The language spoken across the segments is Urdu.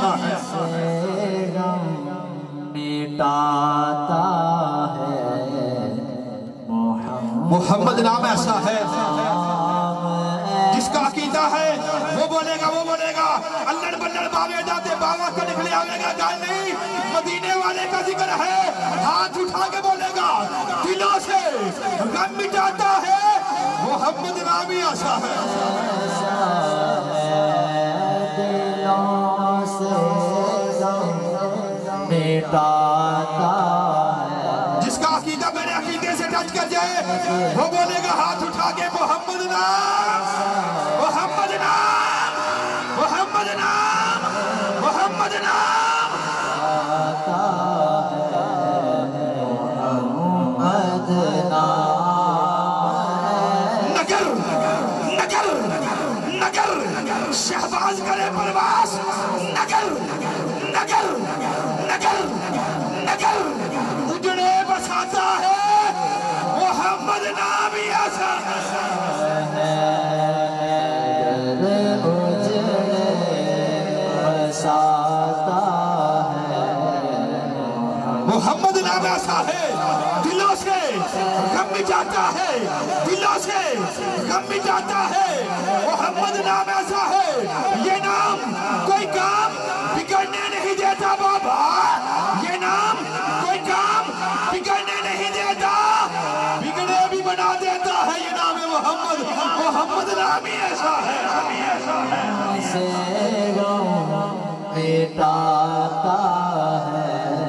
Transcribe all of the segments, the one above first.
ایسا ہے مٹاتا ہے محمد نام ایسا ہے جس کا عقیدہ ہے وہ بولے گا اللہ بلڑ باوے جاتے باوا کا نکلے آوے گا گال نہیں مدینے والے کا ذکر ہے ہاتھ اٹھا کے بولے گا دلوں سے غم مٹاتا ہے محمد نام ہی ایسا ہے دلوں سے غم مٹاتا ہے جس کا عقیدہ میرے عقیدے سے ٹچ کر جائے وہ بولے گا ہاتھ اٹھا کے محمد نام محمد نام محمد نام محمد نام محمد نام نگر نگر نگر شہباز کرے پرواز نگر نگر نگر نگر اجڑے بساتا ہے محمد نام ہی ایسا محمد نام ایسا ہے دلوں سے غم مٹاتا ہے دلوں سے غم مٹاتا ہے محمد نام ایسا ہے یہ نام کوئی کام بگڑنے نہیں دیتا بابا یہ نام کوئی کام بگڑنے نہیں دیتا بگڑے بھی بنا دیتا ہے یہ نام محمد محمد نام ہی ایسا ہے سے غم مٹاتا ہے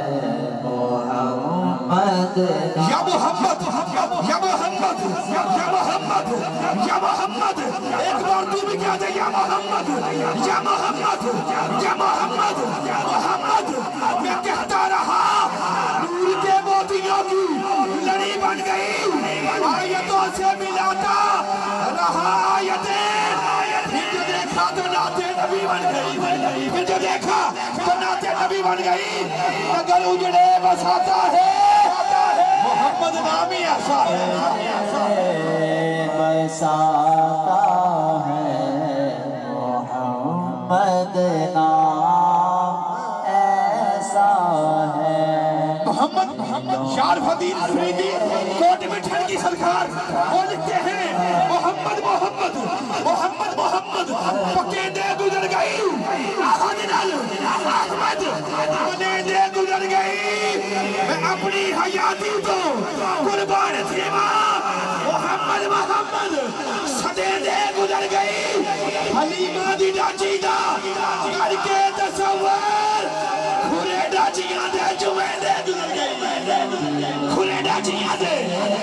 محمد یا محمد یا محمد یا محمد یا محمد ایک بار تو بھی کہہ دے یا محمد یا محمد یا محمد محمد میں کہتا رہا نور کے موتیوں کی لڑی بن گئی آیتوں سے ملاتا رہا آیتیں پھر جو دیکھا تو ناتے نبی بن گئی پھر جو دیکھا تو ناتے نبی بن گئی اگر اجڑے بساتا ہے محمد نام ہی ایسا ہے بساتا ہے محمد نام ایسا ہے محمد شار فدین فریدی کوٹ مٹھن کی سرکار وہ لکھتے ہیں محمد محمد محمد محمد پکیندے گزر گئی احمد احمد پکیندے گزر گئی میں اپنی حیاتی تو قربان تھی ماں محمد محمد سدیندے گزر گئی حلیمہ دی ڈاچی دا کر کے تصور کھرے ڈاچیاں دے جمعیندے گزر گئی کھلے ڈاچیاں دے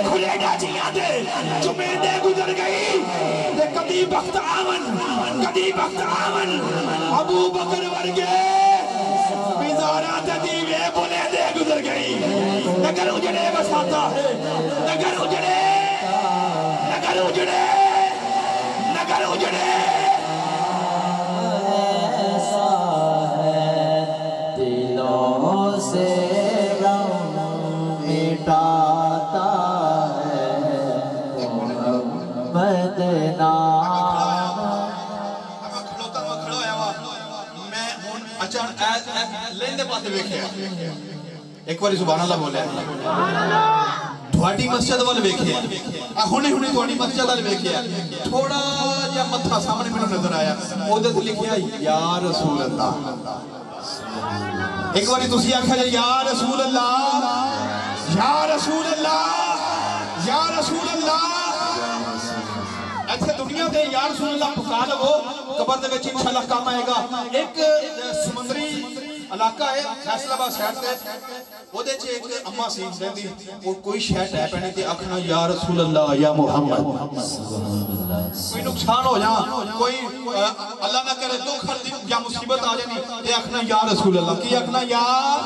جمعیندے گزر گئی دے کدی بخت آمن ابو بکر ورگے بیزارات دیوے بولے دے گزر گئی نگر اجڑے بساتا ہے نگر اجڑے نگر اجڑے نگر اجڑے ایسا ہے دلوں سے غم مٹاتا ہے محمد نام لیندے پاسے ویکھے ایک باری سبحان اللہ بولے تھوڑی مسجد وال ویکھے ہونے تھوڑی مسجد وال ویکھے تھوڑا جا متھا سامنے میں نظر آیا عہدت لکھیا یا رسول اللہ ایک باری تسی آکھا جائے یا رسول اللہ یا رسول اللہ یا رسول اللہ ایسے دنیا دے یا رسول اللہ پکا لگو قبر دے وچ انشاءاللہ کام آئے گا ایک سمندری علاقہ ہے فیصلہ با سیٹ تے وہ دے چھے ایک اممہ سین سیندی وہ کوئی شہد ہے پہنے تے اکھنا یا رسول اللہ یا محمد کوئی نقصان ہو جا کوئی اللہ نہ کرے دکھ ہر دن یا مصیبت آ جانی تے اکھنا یا رسول اللہ کی اکھنا یا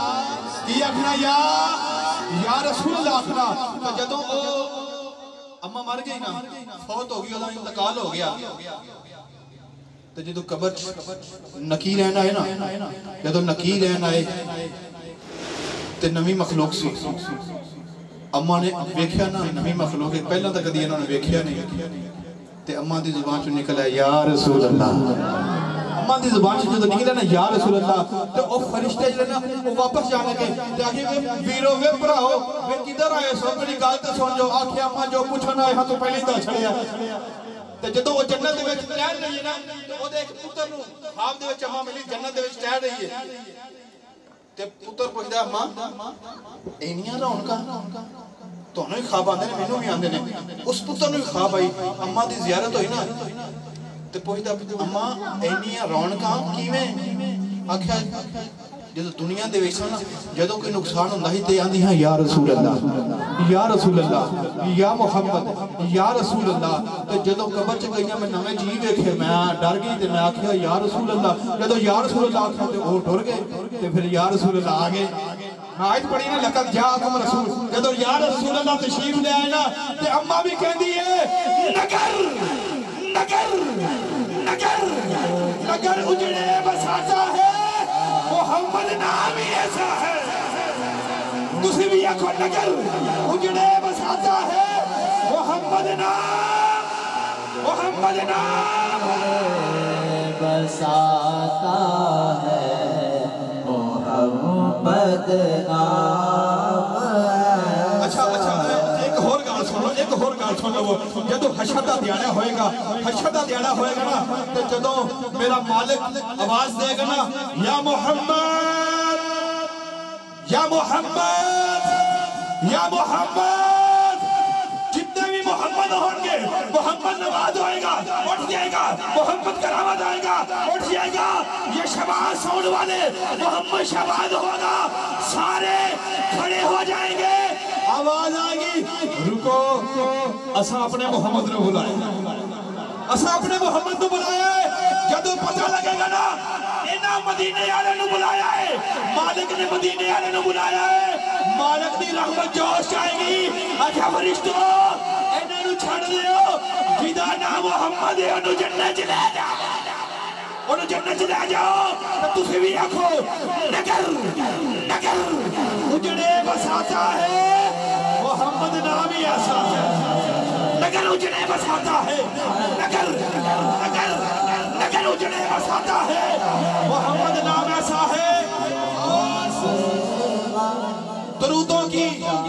رسول اللہ اکھنا تو جدوں وہ اممہ مر گئی نا فوت ہو گئی اللہ انتقال ہو گیا تو جدو قبر نکی رہنا ہے نا جدو نکی رہنا ہے تو نمی مخلوق سی اممہ نے ویکھیا نا نمی مخلوق ہے پہلا تک انہوں نے ویکھیا نہیں تو اممہ دی زبان چو نکلا ہے یا رسول اللہ اما دی زبان سے جو نکلے نا یا رسول اللہ تو وہ فرشتے جو نا وہ واپس جانے کے تاکہ ویرو وے پراؤ وے کدھر آئے سو میری گال تے سن جو آکھے اما جو پوچھنا ہے تو پہلے دا چھڑیا تے جدوں وہ جنت دے وچ ٹہل رہی ہے نا تے او دے ایک پتر نو خواب دے وچ اما ملی جنت دے وچ ٹہل رہی ہے تے پتر پوچھدا اما اینیاں رونقاں تانوں ہی خواب آندے نے مینوں بھی آندے نے اس پتر نو خواب آئی اما دی زیارت ہوئی نا تے پوچھدا اما اینیاں رونقاں کیویں آکھیا جدو دنیا دے وچ نا جدوں کوئی نقصان ہوندا ہی تے آندی ہاں یا رسول اللہ یا رسول اللہ یا محمد یا رسول اللہ تے جدوں قبر چ گئیاں میں نویں جی ویکھے میں ڈر گئی تے میں آکھیا یا رسول اللہ جدوں یا رسول اللہ آکھیا تے او ڈر گئے تے پھر یا رسول اللہ آ گئے میں آیت پڑھی نا لقد جاءکم رسول جدوں یا رسول اللہ تشریف لے آئے نا تے اماں بھی کہندی ہے نگر نگر نگر نگر اجڑے بساتا ہے محمد نام ہی ایسا ہے تسی بھی آکھو نگر اجڑے بساتا ہے محمد نام بساتا ہے محمد نام اچھا ایک اور گال سن لو جدو حشر دا دیانا ہوئے گا نا تو جدو میرا مالک آواز دے گا نا یا محمد یا محمد یا محمد جتنے بھی محمد ہوں گے محمد نواز ہوئے گا اٹھ جائے گا محمد کرامت آئے گا اٹھ جائے گا یہ شہباز سون والے محمد شہباز ہوگا سارے کھڑے ہو جائیں گے آواز آئے گی رکو اسا اپنے محمد نے بلائے اسا اپنے محمد نے بلایا ہے جدو پتہ لگے گا نا انہاں مدینے والے نے بلایا ہے مالک نے مدینے والے نے بلایا ہے مالک دی رحمت جوش آئے گی اچھا فرشتوں انہاں نو چھڑ دیو جدا نام محمد ہے انہوں جنت چلے جاؤ انہوں جنت چلے جاؤ تو تسی بھی آکھو نگر نگر اجڑے بساتا ہے محمد نام ہی ایسا ہے نگر اجڑے بساتا ہے نگر اجڑے بساتا ہے محمد نام ایسا ہے درودوں کی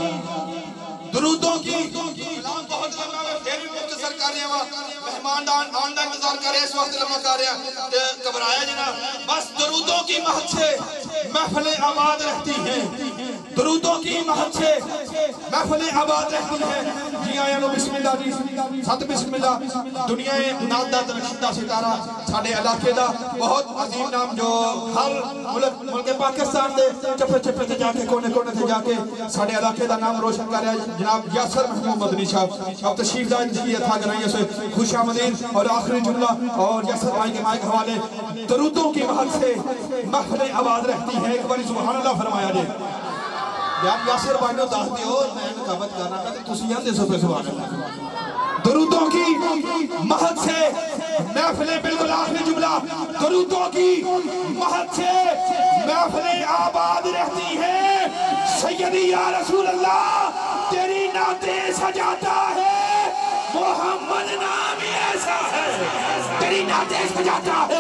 کلام بہت لمبا ہے پھر بھی مختصر کر رہے ہیں مہمان آن کا انتظار کر رہے ہیں اس وقت لمبا کر رہے ہیں گھبرایا جنا بس درودوں کی مہد سے محفلیں آباد رہتی ہیں درودوں کی مہد سے محفلیں آباد رہتی ہیں جی آیا لو بسم اللہ جی ساتھ بسم اللہ دنیا نادہ درشدہ ستارہ ساڑھے علاقے دا بہت عظیم نام جو ہر ملک پاکستان دے چپے تے جا کے کونے تے جا کے ساڑھے علاقے دا نام روشن کر رہا ہے جناب یاسر محمود مدنی صاحب اب تشریف دائیں جی تھا کر رہی ہے خوش آمدین اور آخری جملہ اور یاسر بھائی کے مائک حوالے درودوں کی مہد سے محفلیں آباد رہتی ہیں ایک باری سبحان اللہ فرمایا جائے یار یاسر بھائی نے داخل دی اور میں مقابت کرنا کہ تسی اندے سفے سبحان اللہ درودوں کی مہد سے محفلیں بالکل آخری جملہ درودوں کی مہد سے محفلیں آباد رہتی ہیں سیدی یا رسول اللہ تیری نعتیں سجاتا ہے محمد نام ایسا ہے تیری نعتیں سجاتا ہے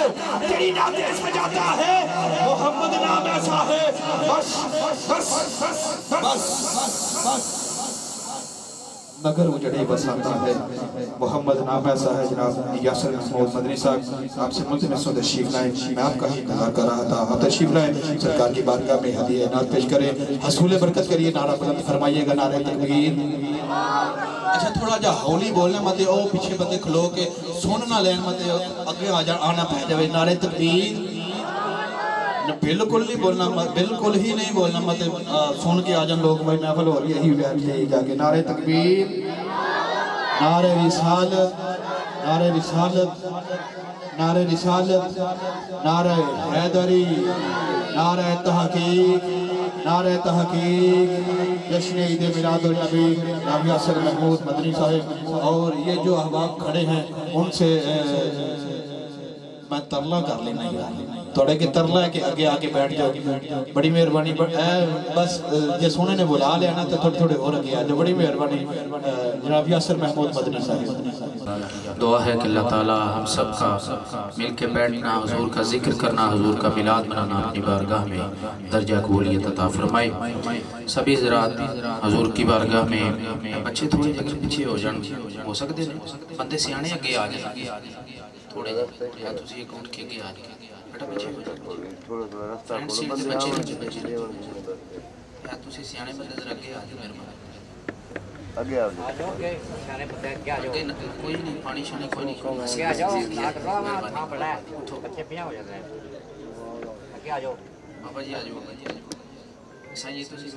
محمد نام ایسا ہے بس نگر اجڑے بساتا ہے محمد نام ایسا ہے جناب یاسر محمود مدنی صاحب آپ سے ملتمس و تشریف لائیں میں آپ کا ہی انتظار کر رہا تھا آپ تشریف لائیں سرکار کی بارگاہ میں ہدیہ عنایت پیش کریں حصول برکت کریے نعرہ بلند فرمائیے گا نعرہ تکبیر اچھا تھوڑا جا ہولی بولنا متے او پیچھے بندے کھلو کے سننا لین متے اگے آنا پہ جائے نعرہ تکبیر بالکل نہیں بولنا بالکل ہی نہیں بولنا مت سن کے آجن لوگ بھائی محفل ہو رہی ہے ہی بیٹھ لے جا کے نعرہ تکبیر نعرہ رسالت نعرہ رسالت نعرہ رسالت نعرہ حیدری نعرہ تحقیق جشن عید میلاد النبی جناب یاسر محمود مدنی صاحب اور یہ جو احباب کھڑے ہیں ان سے میں ترلا کر لینا تھوڑے کے ترلا ہے کہ آگے آگے بیٹھ جاؤ بڑی مہربانی بس یہ سونے نے بلا لیا نا تو تھوڑے تھوڑے اور آگے آ جاؤ بڑی مہربانی جناب یاسر محمود مدنی صاحب دعا ہے کہ اللہ تعالی ہم سب کا مل کے بیٹھنا حضور کا ذکر کرنا حضور کا میلاد منانا اپنی بارگاہ میں درجہ قبولیت عطا فرمائے سبھی حضرات حضور کی بارگاہ میں بچے تھوڑے اگر پیچھے ہو جان ہو سکتے ہیں بندے سیانے اگے آ جائیں تھوڑے یا تسی ایک اٹھ کے اگے آ جائیں بیٹا پیچھے ہو جائیں فرینڈ سیٹ دے بچے یا تسی سیانے بندے ذرا اگے آ جائیں مہربانی آگے آ جاؤ سیانے بندے اگے آ جاؤ کوئی نہیں پانی شانی کوئی نہیں آگے آ جاؤ لاٹ رہا ہوں تھا بڑا ہے بچے پیاں ہو جاتے ہیں آگے آ جاؤ بابا جی آ جاؤ بابا جی آ جاؤ سائیں جی تسی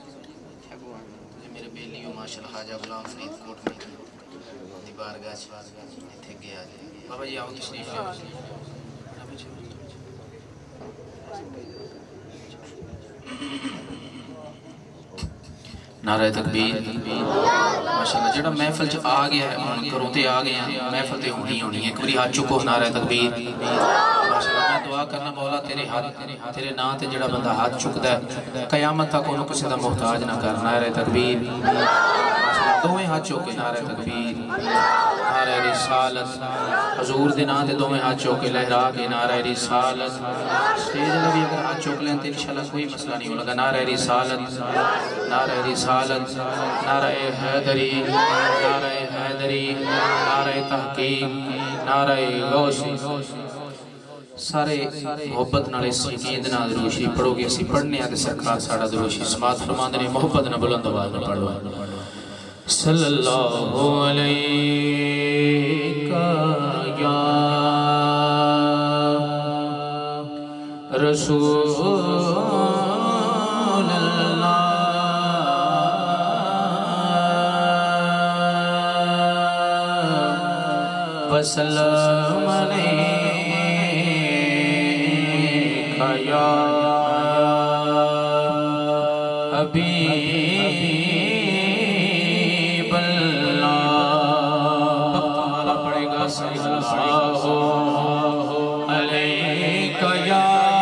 میرے بیلی ہو ماشاءاللہ خواجہ غلام فرید کوٹ میں دی بارگاہ اتھے گیا بابا جی آؤ تشریف لے نعرہ تکبیر ماشاءاللہ جڑا محفل چ آ گیا ہے من کروں تے آ گیا محفل تے ہونی ہونی ہے ایک باری ہاتھ چکو نعرہ تکبیر ماشاءاللہ میں دعا کرنا مولا تیرے ہاتھ تیرے نام تے جڑا بندہ ہاتھ چکدا ہے قیامت تک انہوں کسی دا محتاج نہ کر نعرہ تکبیر دوویں ہاتھ چوکے نعرہ تکبیر نعرہ رسالت حضور دے نام تے دوویں ہاتھ چوکے لہرا کے نعرہ رسالت سٹیج تے بھی اگر ہاتھ چوک لیں تے انشاءاللہ کوئی مسئلہ نہیں ہوگا نعرہ رسالت نعرہ رسالت نعرہ حیدری نعرہ حیدری نعرہ تحقیق نعرہ غوثی سارے محبت نالے سکیند نال دروشی پڑھو گے اسی پڑھنے آتے سرکار ساڑا دروشی سماعت فرماندنے محبت نہ بلند آواز نہ پڑھو صلی اللہ علیہ یا رسول اللہ وسلم علیہ یا حبیب اللہ وقت ہمارا پڑے گا صلی اللہ علیہ یا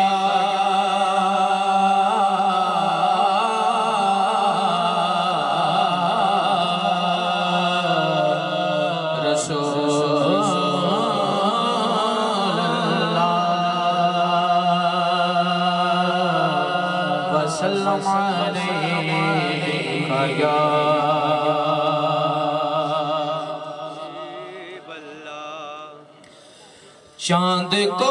وسلم علیہ یا چاند کو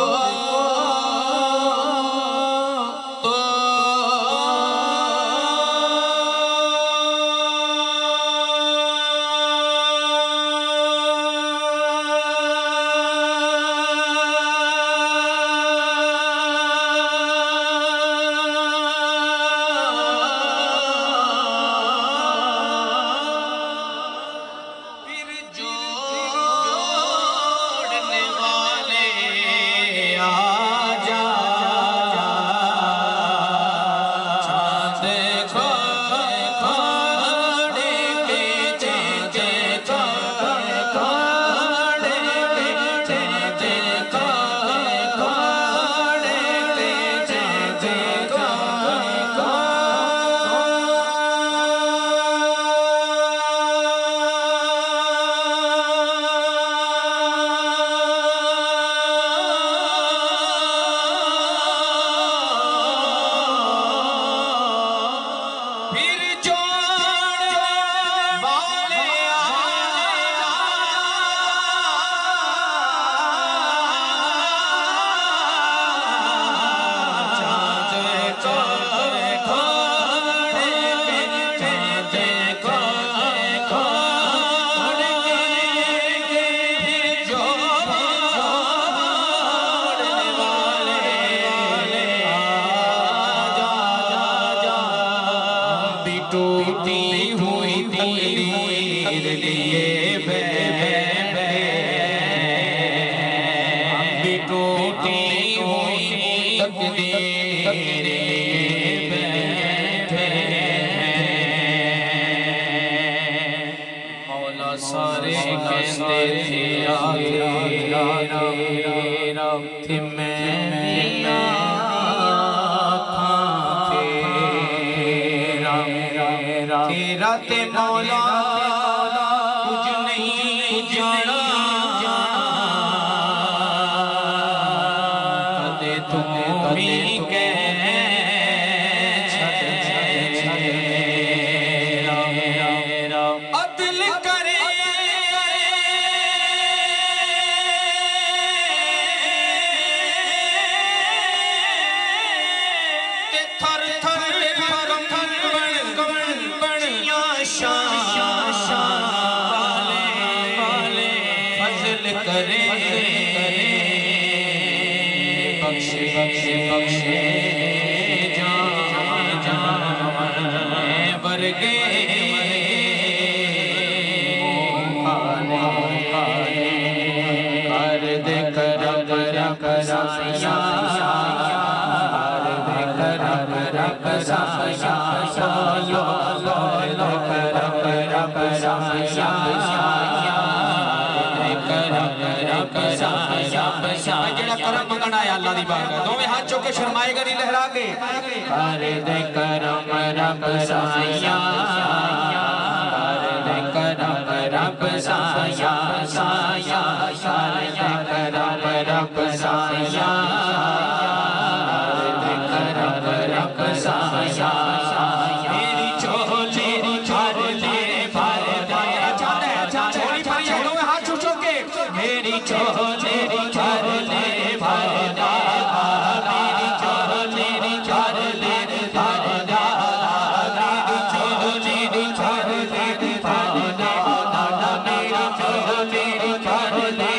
ٹوٹی ہوئی تقدیر لیے بھی ٹوٹی ہوئی تقدیر لیے مولا سارے کہتے تھے آگے تھے میں میرا تے مولا کچھ نہیں جانا کدے تم بھی عدل کرے تھر تھر بڑیاں شان والے فضل کرے بخشے جان برگے کر دے کرم رب سایاں رب جڑا کرم منگنا ہے اللہ دی بارگاہ دوویں ہاتھ چوک کے شرمائے گا نہیں لہرا کے کر دے کرم رب سایاں کر دے کرم رب سایاں کرم رب سایاں میری چولی بھر لے چھوڑی پڑی ہوں ہاتھ چھوچو کے میری چولی بھر لے میری چولی بھر لے میری چولی بھر لے میری چولی بھر لے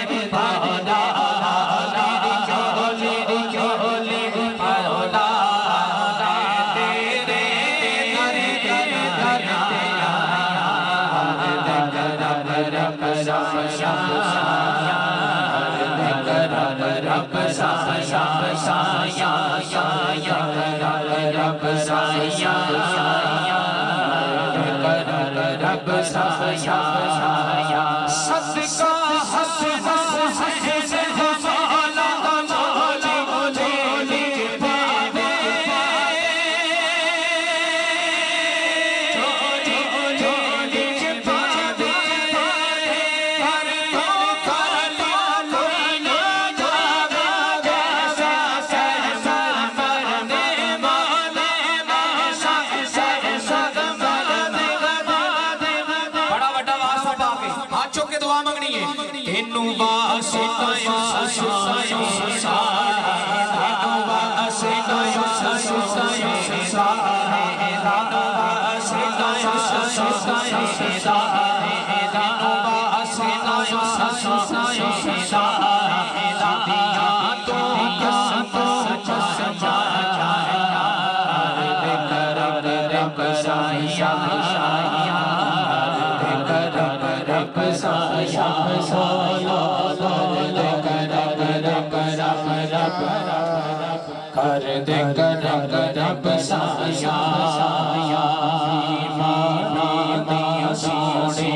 کر دے کرم رب سایاں مانا دیا سونے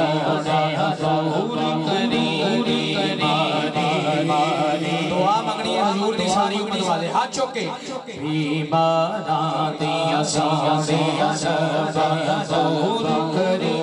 دور کری دعا منگنی ہے حضور دی ساری امت والے ہاتھ چوکے بیماراں دیا سونے دور کری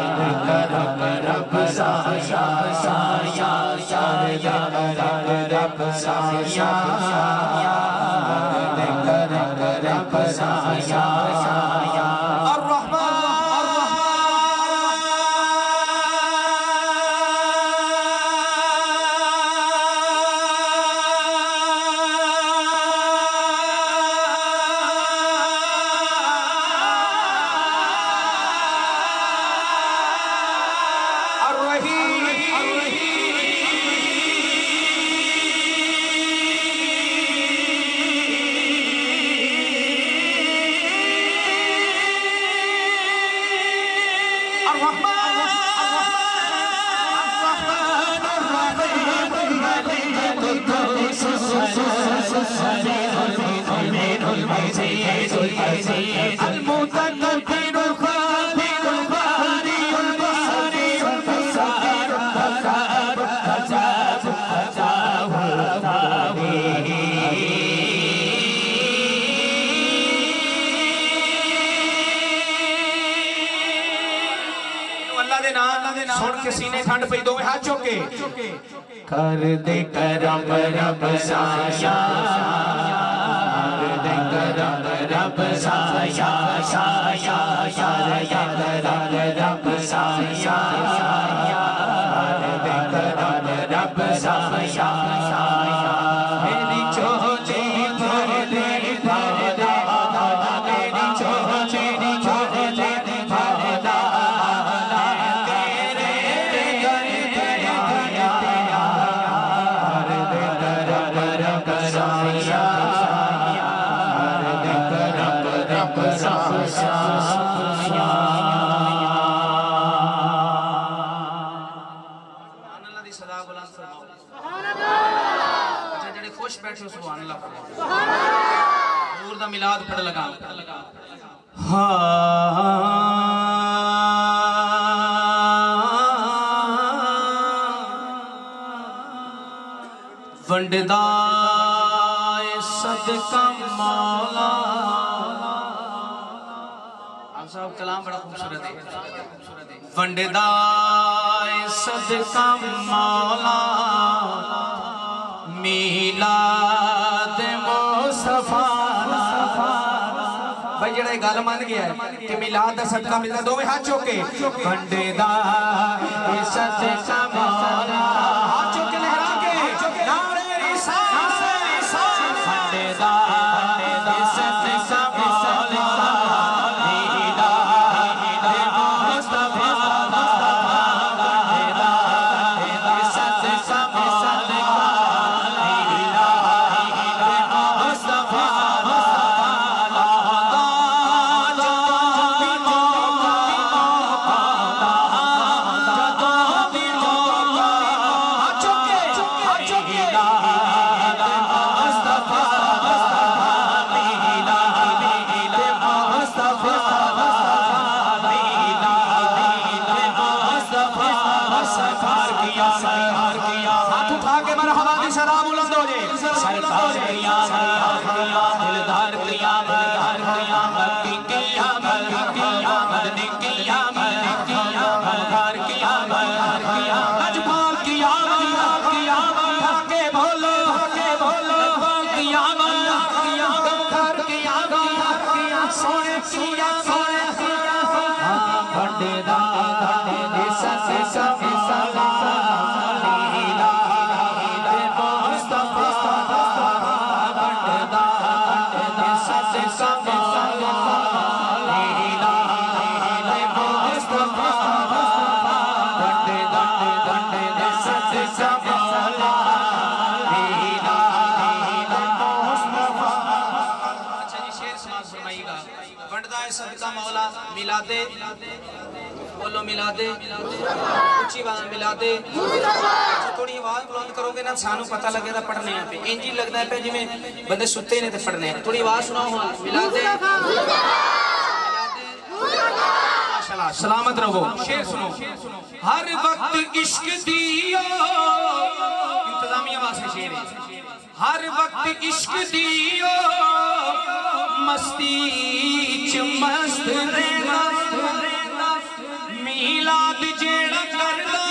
رب سن کے سینے ٹھنڈ پئی دو ہاتھ چوکے کر دے کرم رب سایا کر دے کرم رب سایا سایا سایا کرم رب سایا کر دے کرم رب سایا میری چولی بھر دے میری چولی بھر دے میلاد پڑھ لگا ونڈدا صدقہ مولا آپ صاحب کلام بڑا خوبصورت ہے ونڈدا صدقہ مولا میلاد مصطفیٰ بھائی جڑا ایک گال مان گیا ہے کہ میلاد دا صدقہ ملتا دو میں ہاتھ چوکے ونڈدا صدقہ مولا ہاتھ چوکے لہرا کے نعرہ رسالت ونڈدا صدقہ مولا میلاد مصطفیٰ ہاتھ اٹھا کے مرحبا دی سلام بلند ہو جائے سرکار قیامت دلدار قیامت کی قیامت دی قیامت ہر قیامت اجبار قیامت کے بولو قیامت ہر قیامت سونے بڑھدا ملادے بولو ملادے اچھی بات ملادے تھوڑی آواز بلند کرو گے نا سانو پتہ لگے دا پڑھنے ہیں پہ انجی لگتا ہے پہ جی میں بندے ستے نے تے پڑھنے ہیں تھوڑی آواز سناؤ ہاں ملادے ماشاءاللہ سلامت رہو شیر سنو ہر وقت عشق دیو انتظامی آواز سے شیر ہے ہر وقت عشق دیو مستی مست رہنا میلاد جیڑا کردا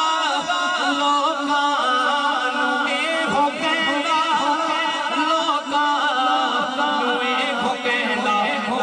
لوکاں اے ہو کہندا لوکاں اے ہو کہندا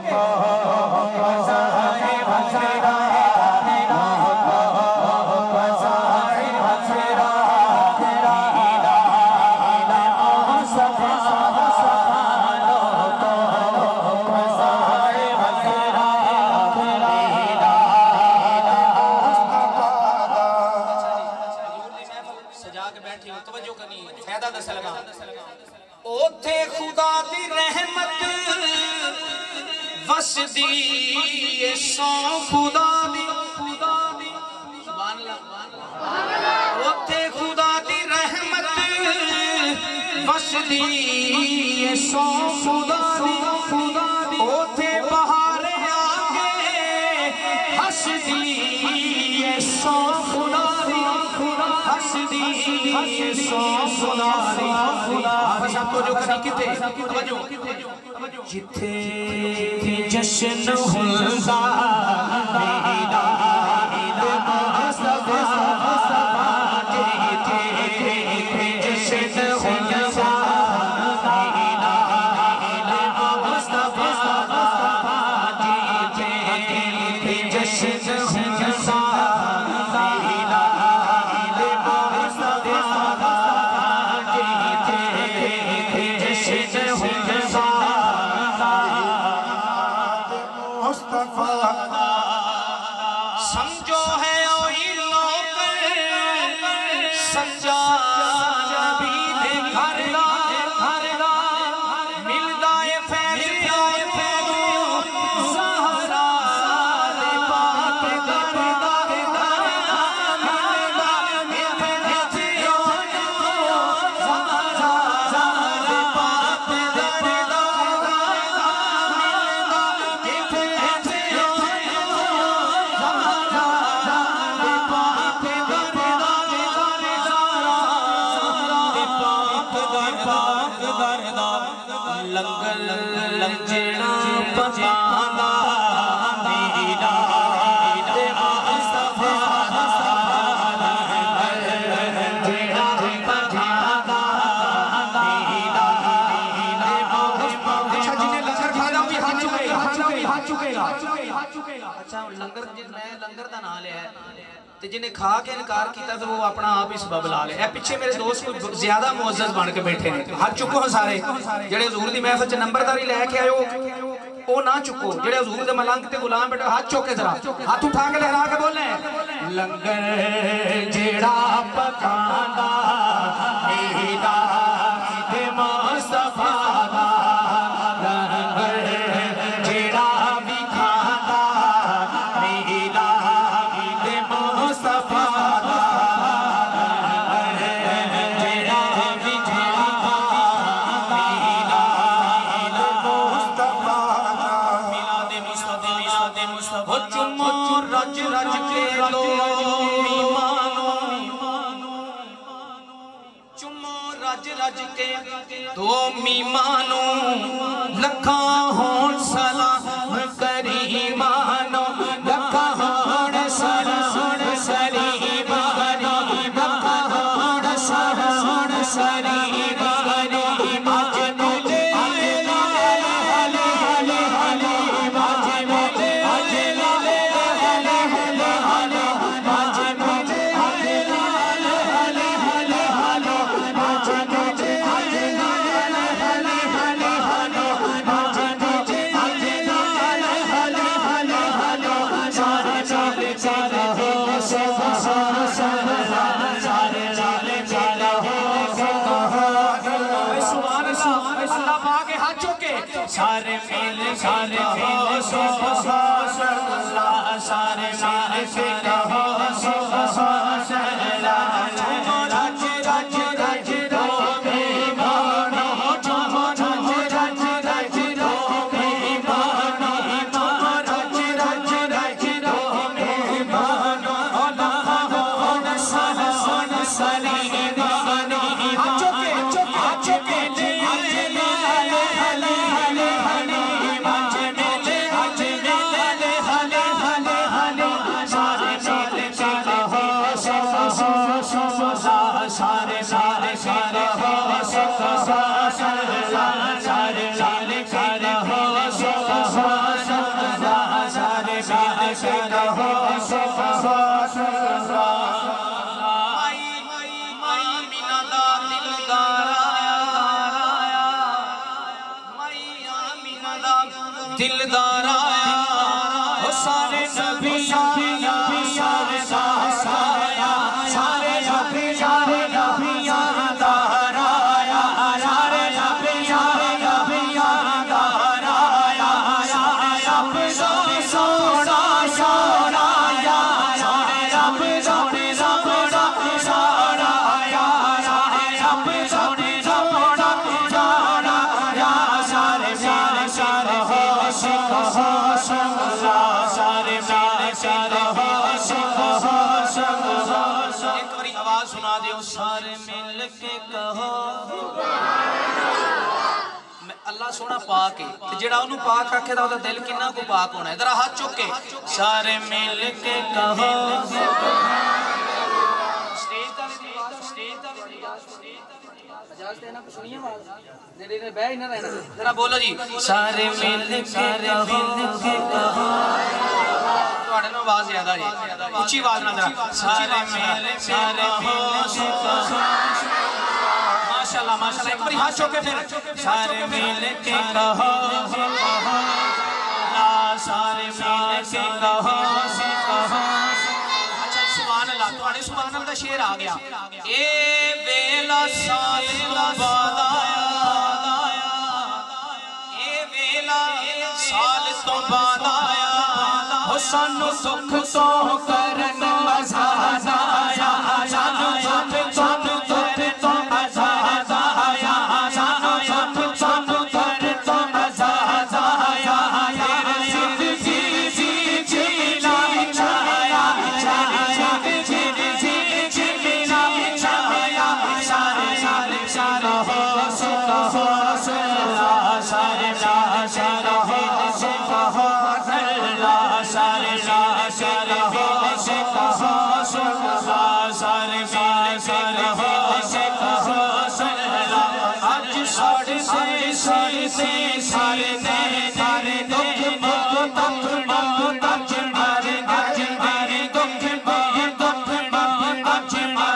جتھے جشن ہوندا میرا مصطفیٰ جتھے جشن ہوندا میرا مصطفیٰ جتھے جشن ہوندا میرا مصطفیٰ جتھے جشن ہوندا سمجھو ہے اوہی لوگ سجا نبی دے گھر دا ملدا اے فیض زہرا دے پاک در دا ملدا اے فیض زہرا دے پاک در دا لنجنا پچانا میرا مصطفیٰ لنجنا پچانا میرا اچھا جنہیں لنگر کھانا بھی ہاتھ چکے گا اچھا لنگر میں لنگر دا نہ لیا ہے تے جنہیں کھا کے انکار کیتا تو وہ اپنا آپ ہی سبب لا لے. اے پیچھے میرے دوست کوئی زیادہ معزز بن کے بیٹھے ہیں, ہاتھ چکو ہیں سارے جڑے حضور دی محفل چ نمبرداری لے کے آئے او نہ چکو, جڑے حضور دے ملنگ تے غلام بیٹھے ہاتھ چوکے ذرا ہاتھ اٹھا کے لہرا کے بولیں لنگر جڑا پکانا میرا تے مصطفیٰ لنگر جڑا بھی کھانا میرا دو میمانوں لکھاں ہون سلام کریمانوں لکھاں ہون سلام سلیمانوں لکھاں ہون سلام سلیمانوں آج مجھے سارے مل سارے ہو سو سارے مل سے کہو سو رج رج رج رو میمانو رج رج رج رو میمانو رج رج رج رو میمانو لہون سہون سلیمانو چکے چکے دلدار آیا وہ سارے نبی آیا سارے آیا سارے نبی دار آیا سارے نبی دار آیا رب سونا سونا یا رب سونے سونا سونا یا رب سونے سونا سونا یا سارے سارے ایک باری آواز سنا دیو سارے مل کے کہو اللہ سونا پاک ہے جڑا انہوں پاک آکھے دا دل کنہ کو پاک ہونا ہے ذرا ہاتھ چکے سارے مل کے کہو ذرا بولو جی سارے مل کے کہو تواڈے نوں آواز زیادہ جی اونچی آواز نہ ذرا سارے مل کے کہو ماشاءاللہ ماشاءاللہ ایک بار ہاتھ چوکے پھر سارے مل کے کہو لا سارے مل کے کہو اچھا سبحان اللہ تواڈے سبحان اللہ دا شعر آ گیا اے ویلا سال تو بعد آیا اے ویلا سال تو بعد آیا او سانو سکھ تو کرن آزاد آیا سانو سکھ تو کرن آزاد آیا سانو سکھ تو کرن آزاد آیا تیرے زندگی جینا چاہیا جینا چاہیا سارے ہو سکھا ہو سارے ہو سکھا ہو سارے ہو سکھا ہو سارے ہو سکھا ہو آج ساڑھے سارے سارے دکھ بہت اپنا آج مارے دکھ بہت اپنا آج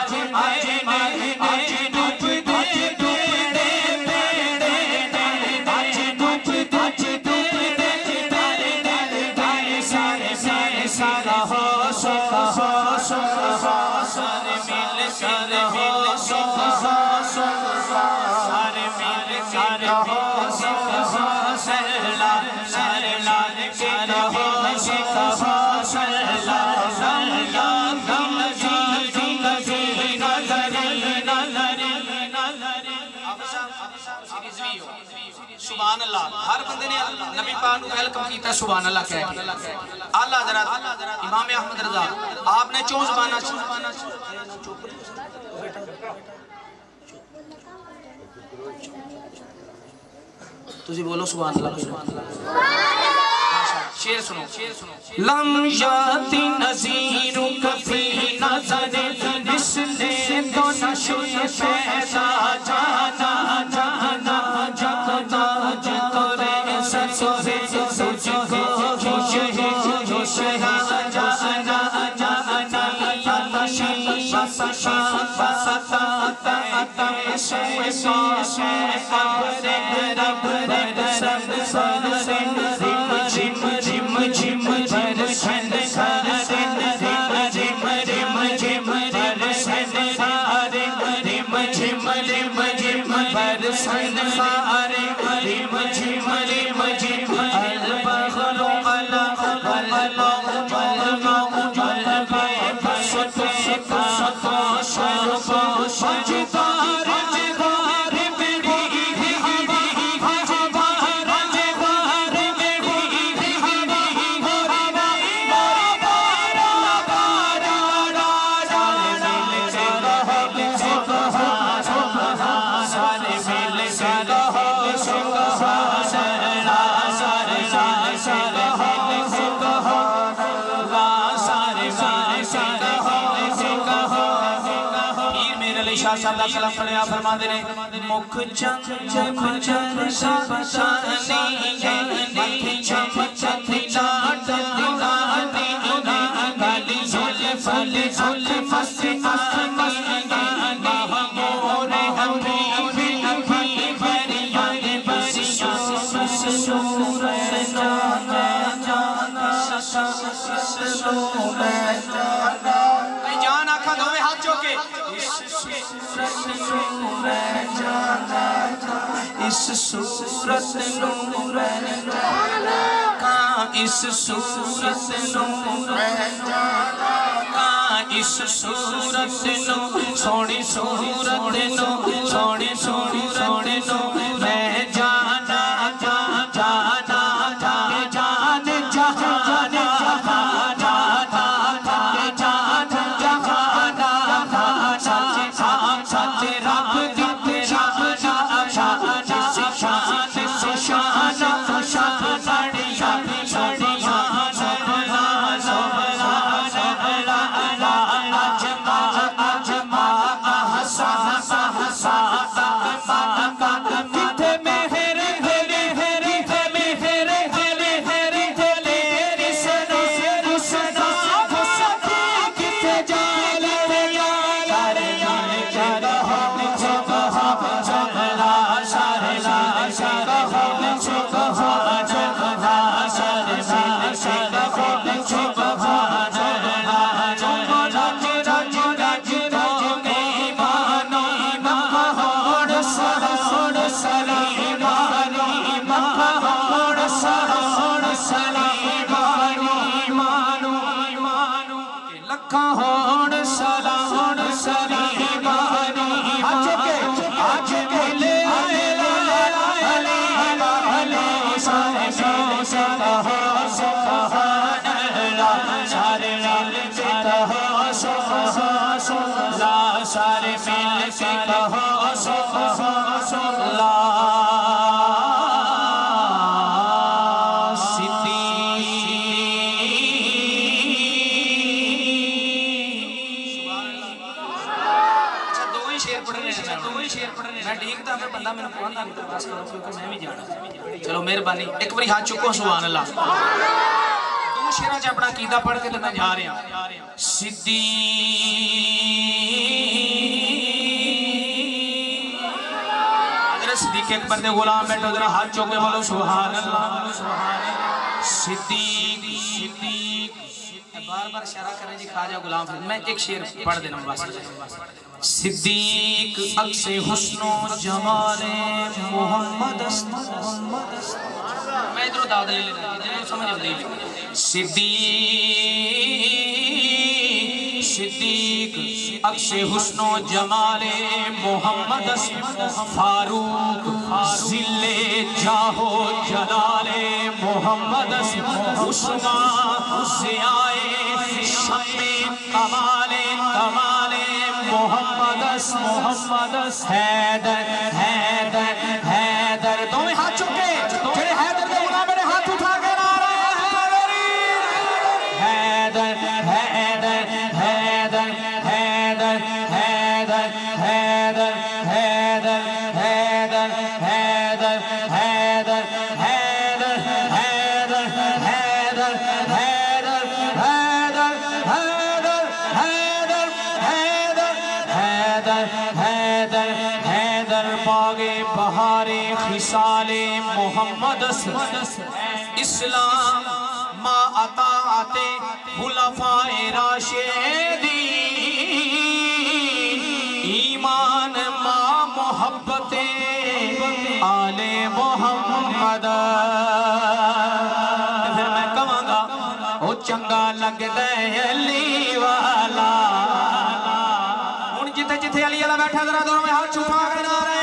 ڈوب دے بیڑے آج ڈوب دے سارے ہو سکھا ہو سارے مل سارے ہو سکھا ہو سارے مل سارے ہو سکھا ہو سارے لال کے ہو سکھا ہو سبحان اللہ ہر بندے نے نبی پاک کو ویلکم کیتا سبحان اللہ کہہ کے اعلیٰ حضرت امام احمد رضا آپ نے چون زبانہ تجھے بولو سبحان اللہ شیر سنو لم یاتی نظیر کفی نظر مثل دو نشو پیدا جانا جانا جانا جتورے سچورے تجھ کو خوش ہے خوش ہے جانا جانا نشی بسشا بستا تیسے سوشے ابر رب رب سن سن سن جم جم جم برسن سارے رم رم جم برسن سارے رم جم رم جم برسن سارے رم جم رم جم البغل علا علا علا علا بسط سط شرف شجدار جدار بڑی شاہ صاحب دا کلام پڑھیا فرماندے نے مکھ چم چم چم سبشانی مکھ چم چم لاٹ لاٹ نو میں جانا جان آکھا دوے ہاتھ چوکے اس صورت نو میں جانا اس صورت نو میں جانا اس صورت نو میں جانا اس صورت نو سونی صورت نو سونی صورت نو میں جانا جانا جان جہان چلو مہربانی ایک باری ہاتھ چکو سبحان اللہ دو شیرہ چا اپنا عقیدہ پڑھ کے تو میں جا رہا ہوں حضرت صدیق اکبر دے غلام بیٹھو ذرا ہاتھ چکے بولو سبحان اللہ صدیق بار بار اشارہ کریں جی خواجہ غلام فرید میں ایک شعر پڑھ دینا بس صدیق عکس حسن و جمال محمد است میں ادھر داد لے لینا سمجھ ہو دیلی صدیق عکس حسن و جمال محمد است فاروق ذل جاہ و جلال محمد است عثمان ضیاء شم کمال محمد است حیدر دونوں ہاتھ چکے جڑے حیدر دے غلام نے ہاتھ اٹھا کے نعرہ حیدر محمد اسلام ما اطاعت خلفاء راشدین ایمان ما محبت آل محمد پھر میں کہاں گا او چنگا لگ دے علی والا ان جتے جتے علی والا بیٹھا ذرا دونوں میں ہاتھ چھپا کے نہ رہے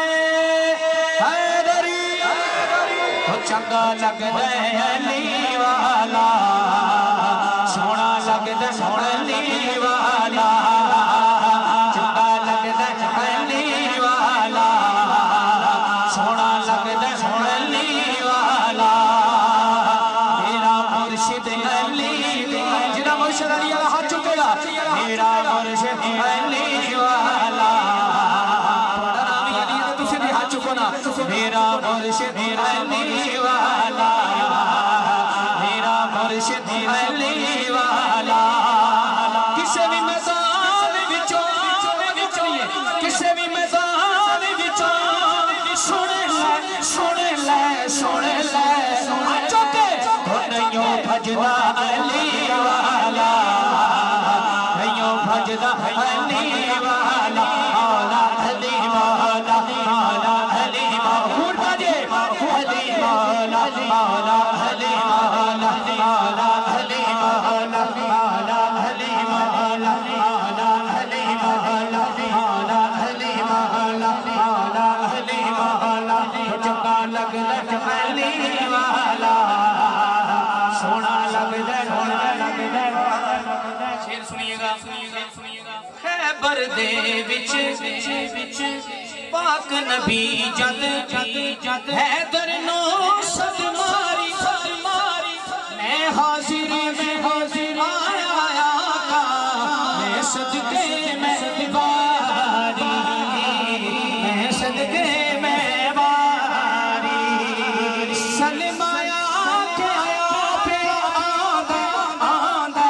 چنگا لگ دے علی والا سونا لگ دے علی والا چنگا لگ دے علی والا سونا لگ دے علی والا میرا مرشد علی جنہا مرشد علی والا ہاتھ چکے گا میرا مرشد علی والا نامی علی تو تُسے بھی ہاتھ چکو نا میرا مرشد علی علی والا کسے بھی میدان وچوں کسے بھی میدان وچوں سن لے چوکے تو نہیں بھجنا علی والا پاک نبی جد حیدر نو صد ماری میں حاضر آیا کا میں صدقے میں باری میں صدقے میں باری سلمایا کہ آپ آندے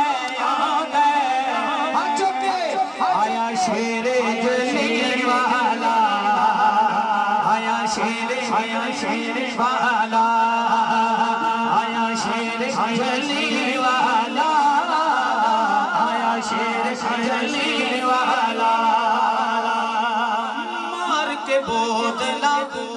آیا شیر جلیل والا آیا شیر والا آیا شیر جلیل والا آیا شیر جلیل والا مار کے بودلا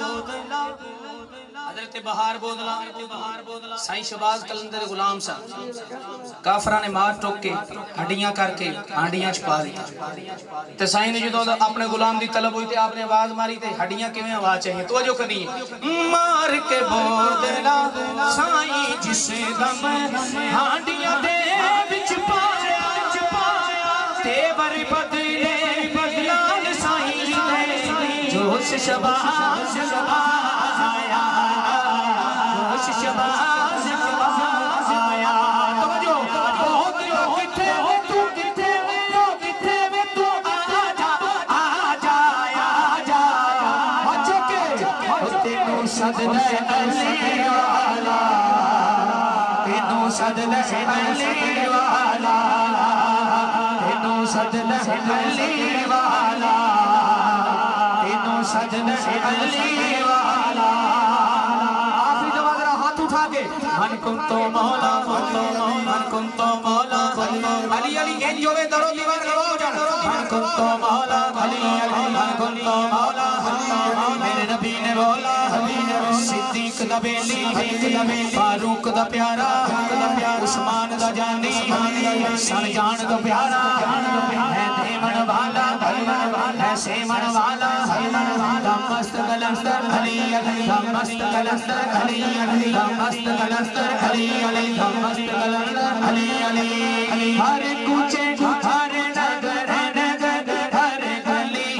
حضرت بہار بودلا سائیں شہباز قلندر غلام صاحب کافرہ نے مار ٹوک کے ہڈیاں کر کے ہانڈیاں چھپا دیا تے سائیں نے جو اپنے غلام دی طلب ہوئی تے آپ نے آواز ماری تے ہڈیاں کیویں آواز چاہیے توجہ کرنی مار کے بودلا سائیں جس دم ہانڈیاں دے وچ پایا تے بر بدلے لال سائیں دے جوش شباز آیا جوش شباز آیا توجہ بہت کتے تو کتے میں تو آ جا بچے کے تینوں صدقے علی والا تینوں صدقے علی والا تینوں صدقے علی والا تینوں صدقے علی والا آخری دفعہ ذرا ہاتھ اٹھا کے من کنتو مولا من کنتو مولا علی علی ان جو میں درو دیوار کرو جانا من کنتو مولا علی علی من کنتو مولا میرے نبی نے بولا صدیق دا بیلی فاروق دا پیارا عثمان دا جانی سن جان دا پیارا ہے دیمن والا ہے سیمن والا دمست کلندر علی علی دمست کلندر علی علی دمست کلندر علی علی دمست کلندر علی علی ہر کوچے ہر نگر ہر گلی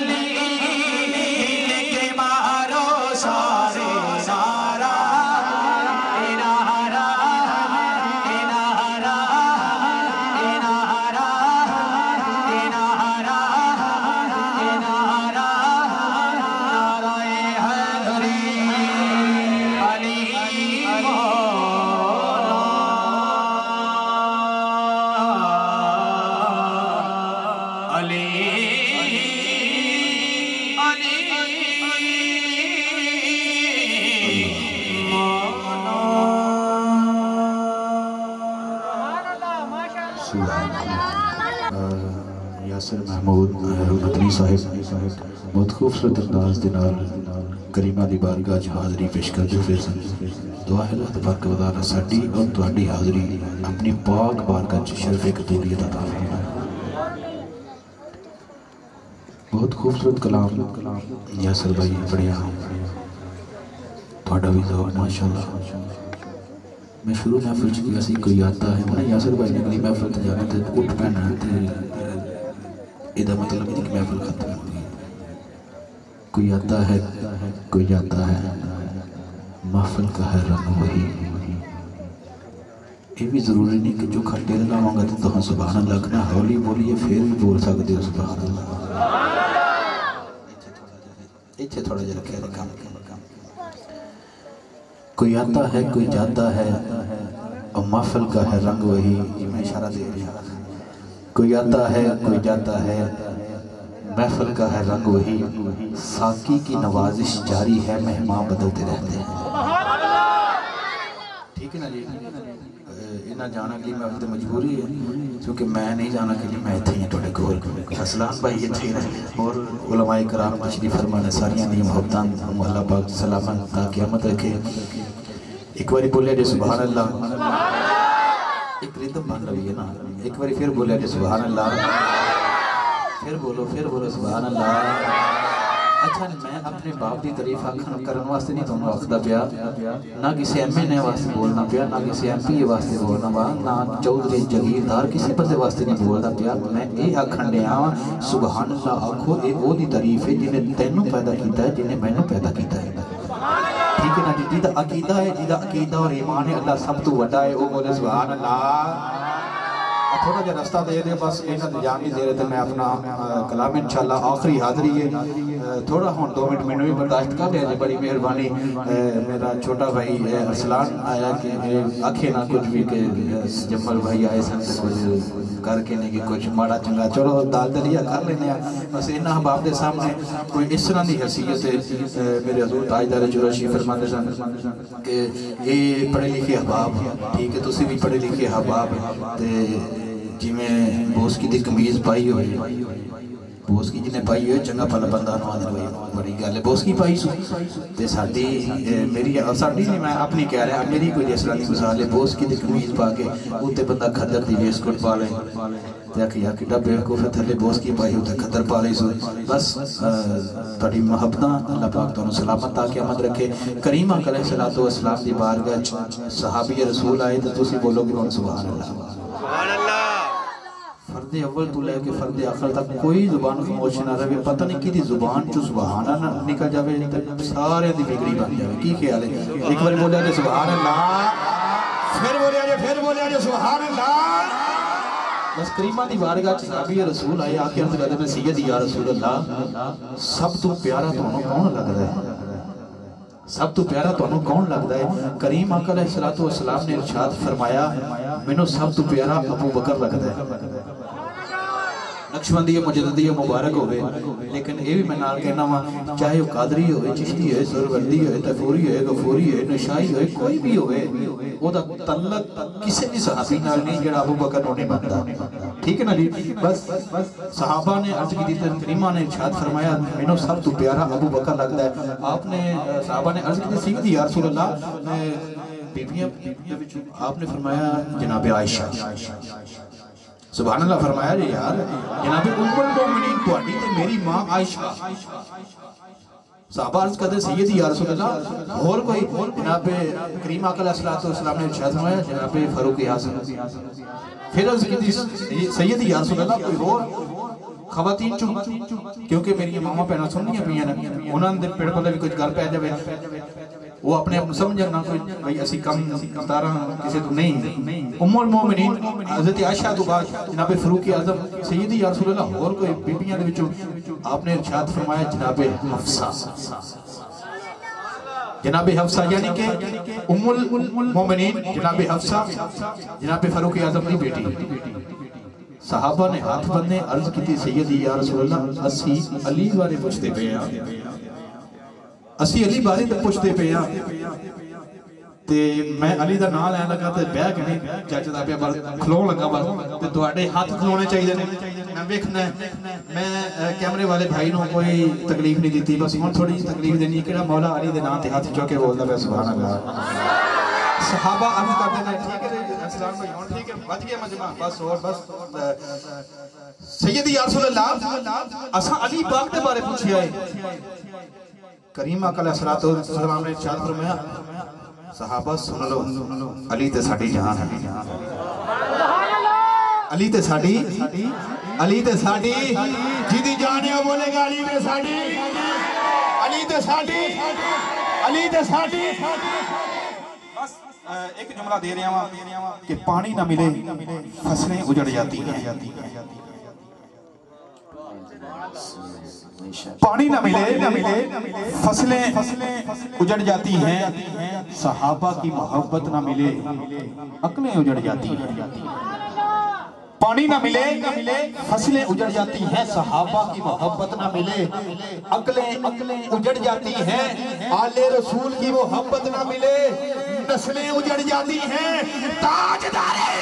کے مارو سارے سارا انارا انارا انارا انارا انارا نارائے حیدری علی مولا علی یاسر محمود مدنی صاحب بہت خوبصورت انداز دے نال کریمہ دی بارگاہ وچ حاضری پیش کردے پھر سن دعا ہے اللہ تبارک و تعالی ساڈی اور تہاڈی حاضری اپنی پاک بارگاہ وچ شرف قبولیت عطا فرمائے بہت خوبصورت کلام یاسر بھائی پڑھیا تہاڈا بھی ذوق ماشاءاللہ میں شروع محفل چ کیا سی کوئی آتا ہے میں یاسر بھائی نے اگلی محفل تے جانا تے اٹھ پینا تے یہ مطلب نہیں کہ محفل ختم ہوتی ہے کوئی آتا ہے کوئی جاتا ہے محفل کا ہے رنگ وہی یہ بھی ضروری نہیں کہ جو کھٹے لاؤں گا تو ہاں سبحان اللہ کہنا ہولی بولیے پھر بھی بول سکتے ہو سبحان اللہ ایچھے تھوڑا جا رکھے رکھا کوئی آتا ہے کوئی جاتا ہے اور محفل کا ہے رنگ وہی میں اشارہ دے رہا کوئی آتا ہے کوئی جاتا ہے محفل کا ہے رنگ وہی ساقی کی نوازش جاری ہے مہمان بدلتے رہتے ہیں ٹھیک ہے نا جی نہ جانا کے لیے میں تو مجبوری ہے کیونکہ میں نہیں جانا کے لیے میں اتنے ہی تھوڑے کول اسلام بھائی اتنے ہی رہے اور علماء کرام تشریف فرما نے ساریاں دی محبتان اللہ پاک سلامت تا قیامت رکھے ایک باری بولے جو سبحان اللہ ایک ریتم بن رہی ہے نا ایک باری پھر بولے جو سبحان اللہ پھر بولو سبحان اللہ اچھا میں اپنے باپ دی تعریف کرن واسطے نہیں تمہیں وقت پیا نہ کسی ایم این اے واسطے بولنا پیا نہ کسی ایم پی اے واسطے بولنا پیا نہ چودھری جگیردار کسی بندے واسطے نہیں بولنا پیا میں یہ آکھن دیا سبحان اللہ آکھو اے او دی تعریف ہے جنہیں تینوں پیدا کیتا ہے جنہیں میں نے پیدا کیتا ہے ٹھیک ہے نا جی جیدہ عقیدہ ہے جیدہ عقیدہ اور ایمان ہے اللہ سب تو وڈا ہے وہ بولے سبحان اللہ تھوڑا جا رستہ دے دے بس اینا جان نہیں دے رہے تھے میں اپنا کلام انشاءاللہ آخری حاضری ہے تھوڑا ہون 2 منٹ میں بھی برداشت کر لیا جی بڑی مہربانی میرا چھوٹا بھائی ارسلان آیا کہ آنکھیں نہ کچھ بھی کہ جمل بھائی آئے سن سے کچھ کر کے نہیں کہ کچھ ماڑا چنگا چلو دال دلیا کر لینے ہیں بس اینا باپ دے سامنے کوئی اس طرح دی حیثیت ہے میرے حضور تاجدار جرشی فرماتے سن کہ یہ پڑھے لکھے احباب ٹھیک ہے تسی بھی پڑھے لکھے احباب تے جی میں بوس کی دی کمیز پائی ہوئی بوس کی جنہیں پائی ہوئی چنگا پھلا بندہ نواز ہوئی بڑی گالے بوس کی پائی سو تے ساڑی میری ساڑی نہیں میں اپنی کہہ رہا میری کوئی جیسا نہیں مثال ہے بوس کی دی کمیز پا کے اوتے بندہ کھدر دی بیسکٹ پا لے تے آکھ یا کٹا بیوقوف تھلے بوس کی پائی ہوتے کھدر پا لے سو بس تھوڑی محبتاں اللہ پاک تو سلامت تاکہ آمد رکھے کریمہ علیہ الصلوۃ والسلام دی بارگاہ صحابی رسول آئے تو تسی بولو گے سبحان اللہ فرد اول تو لے کے فرد آخر تک کوئی زبان خاموش نہ رہے پتہ نہیں کی دی زبان چو سبحانہ نہ نکل جاوے سارے دی بگڑی بن جاوے کی خیال ہے ایک بار بولے آجے سبحان اللہ پھر بولے آجے سبحان اللہ بس کریمہ دی بارگاہ صحابی رسول آئے آکے عرض کرتے میں سید یا رسول اللہ سب تو پیارا تو انہوں کون لگ رہا ہے سب تو پیارا تو انہوں کون لگ رہا ہے کریم آقا علیہ السلام نے ارشاد فرمایا منو سب تو پیارا ابو بکر لگ رہا ہے نقشبندی مجددی مبارک ہوئے لیکن یہ بھی میں نال کہنا ہوں چاہے وہ قادری ہوئے چشتی ہوئے سروردی ہوئے تفوری ہوئے غفوری ہوئے نشائی ہوئے کوئی بھی ہوئے وہ دا تعلق کسی بھی صحابی نال نہیں جڑا ابو بکر ہونے بنتا ٹھیک ہے نا جی بس صحابہ نے عرض کی دیتے کریمہ نے ارشاد فرمایا منو سب تو پیارا ابو بکر لگتا ہے آپ نے صحابہ نے عرض کی دیتے سیدھی یا رسول اللہ بیبیاں آپ نے فرمایا جناب عائشہ سبحان اللہ فرمایا جی یار جناب ام المومنین تواڈی تے میری ماں عائشہ صحابہ عرض کرتے سیدی یا رسول اللہ اور کوئی جناب کریم آقا علیہ السلام نے ارشاد فرمایا جناب فاروق اعظم پھر عرض کی سیدی یا رسول اللہ کوئی اور خواتین چوں کیونکہ میری ماما پہنا سننیاں پئیاں نے انہاں دے پیڑ پلے بھی کچھ گھر پہ جاوے وہ اپنے آپ سمجھا نہ کوئی بھئی اسی کم تارہ کسی تو نہیں ام المومنین حضرت عائشہ تو بعد جناب فاروق اعظم سیدی یا رسول اللہ اور کوئی بیبیاں دے وچوں آپ نے ارشاد فرمایا جناب حفصہ جناب حفصہ یعنی کہ ام المومنین جناب حفصہ جناب فاروق اعظم کی بیٹی صحابہ نے ہاتھ بندے عرض کی تھی سیدی یا رسول اللہ اسی علی بارے پوچھتے پہ ہیں اسی علی بارے تے پوچھتے پہ ہیں تے میں علی دا نام لین لگا تے بیٹھ کے نہیں چاچا دا پیا بار کھلون لگا بس تے تواڈے ہاتھ کھلونے چاہیے نے میں ویکھنا میں کیمرے والے بھائی نو کوئی تکلیف نہیں دیتی بس ہن تھوڑی تکلیف دینی کیڑا مولا علی دے نام تے ہاتھ چوک کے بولدا پیا سبحان اللہ صحابہ عرض کرتے ہیں ٹھیک ہے اسلام بھائی ہن ٹھیک ہے بچ گیا مجمع بس اور بس سیدی یا رسول اللہ اساں علی پاک دے بارے پوچھیا ہے کریم آقا علیہ السلام نے ارشاد فرمایا صحابہ سن لو علی تے ساڈی جان ہے علی تے ساڈی جیدی جان ہے وہ بولے گا علی تے ساڈی علی تے ساڈی بس ایک جملہ دے رہے ہیں کہ پانی نہ ملے فصلیں اجڑ جاتی ہیں پانی نہ ملے فصلیں اجڑ جاتی ہیں صحابہ کی محبت نہ ملے عقلیں اجڑ جاتی ہیں پانی نہ ملے فصلیں اجڑ جاتی ہیں صحابہ کی محبت نہ ملے عقلیں اجڑ جاتی ہیں آل رسول کی محبت نہ ملے نسلیں اجڑ جاتی ہیں تاجدار